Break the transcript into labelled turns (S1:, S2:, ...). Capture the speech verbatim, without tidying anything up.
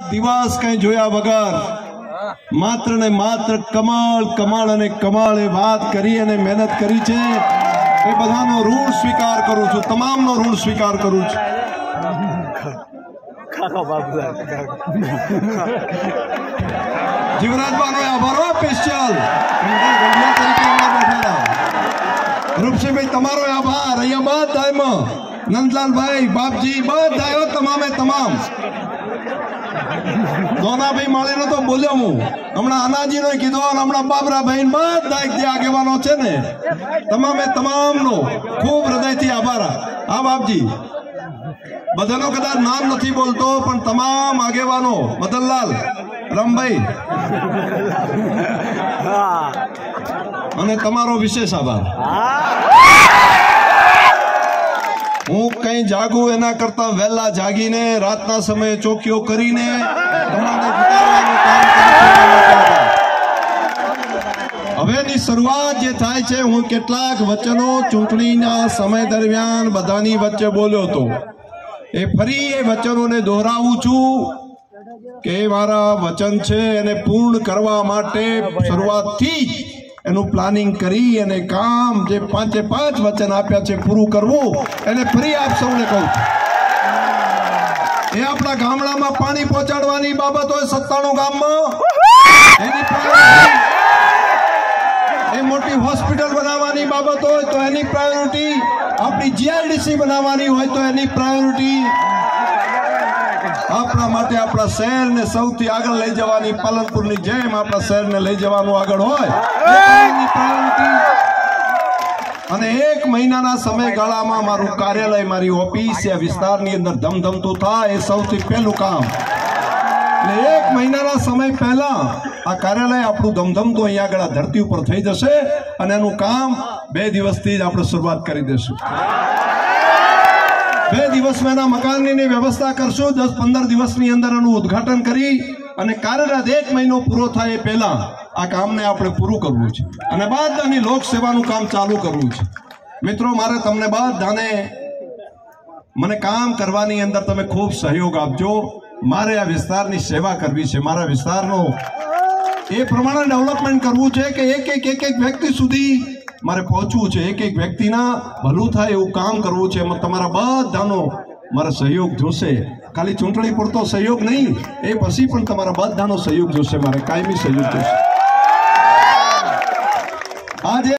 S1: દિવસ કઈ જોયા વગર માત્ર ને માત્ર કમાલ કમાલ અને કમાલ એ વાત કરી અને મહેનત કરી છે એ બધાનો ઋણ સ્વીકાર કરું છું, તમામનો ઋણ સ્વીકાર કરું છું। જીવરાજભાઈનો આભાર સ્પેશિયલ રૂપસિંહભાઈ તમારો આભાર। અહીંયા બધામાં નંદલાલભાઈ બાપજી બધા તમામે તમામ દોનાભાઈ માળીનો તો બોલ્યો હું હમણાં અનાજીનો કીધો અને હમણાં બાબરાભાઈ બધા જે આગેવાનો છે ને તમામે તમામનો ખૂબ હૃદયથી આભાર। હા બાપજી બધાનો કદાચ નામ નથી બોલતો પણ તમામ આગેવાનો મદનલાલ રામભાઈ અને તમારો વિશેષ આભાર। હું કઈ જાગું એના કરતા વહેલા જાગીને રાતના સમયે ચોકીઓ કરીને હવેની શરૂઆત જે થાય છે હું કેટલાક વચનો ચૂંટણીના સમય દરમિયાન બધાની વચ્ચે બોલ્યો હતો એ ફરી એ વચનોને દોહરાવું છું કે મારા વચન છે એને પૂર્ણ કરવા માટે શરૂઆતથી જ એનું પ્લાનિંગ કરી અને કામ જે પાંચે પાંચ વચન આપ્યા છે પૂરું કરવું એને ફરી આપ સૌને કહું છું। એ આપણા ગામડામાં પાણી પહોંચાડવાની બાબત હોય સત્તાણું ગામમાં એની એ મોટી હોસ્પિટલ બનાવવાની બાબત હોય તો એની પ્રાયોરિટી, આપણી જીઆઈડીસી બનાવવાની હોય તો એની પ્રાયોરિટી, આપણા માટે આપણા શહેરને સૌથી આગળ લઈ જવાની પાલનપુરની જેમ આપણા શહેરને લઈ જવાનું આગળ હોય એની પ્રાયોરિટી। અને એક મહિનાના સમયગાળામાં મારું કાર્યાલય મારી ઓફિસ આ વિસ્તારની અંદર ધમધમતું થાય એ સૌથી પહેલું કામ। એટલે એક મહિનાના સમય પહેલા આ કાર્યાલય આપણું ધમધમતું અહીંયા આગળ ધરતી ઉપર થઈ જશે અને એનું કામ બે દિવસથી જ આપણે શરૂઆત કરી દઈશું। બે દિવસમાં એના મકાનની વ્યવસ્થા કરશું, દસ પંદર દિવસની અંદર એનું ઉદ્ઘાટન કરી અને કાર્યરત એક મહિનો પૂરો થાય એ પહેલા આ કામને આપણે પૂરું કરવું છે અને બધાની લોક સેવાનું કામ ચાલુ કરવું છે। મિત્રો મારે તમને બધાને મને કામ કરવાની અંદર તમે ખૂબ સહયોગ આપજો। મારે આ વિસ્તારની સેવા કરવી છે, મારા વિસ્તારનો એ પ્રમાણે ડેવલપમેન્ટ કરવું છે કે એક એક એક એક વ્યક્તિ સુધી મારે પહોંચવું છે, એક એક વ્યક્તિના ભલું થાય એવું કામ કરવું છે। એમાં તમારા બધાનો મારો સહયોગ જોશે, ખાલી ચૂંટણી પૂરતો સહયોગ નહીં, એ પછી પણ તમારા બધાનો સહયોગ જોશે, મારે કાયમી સહયોગ જોશે। આજે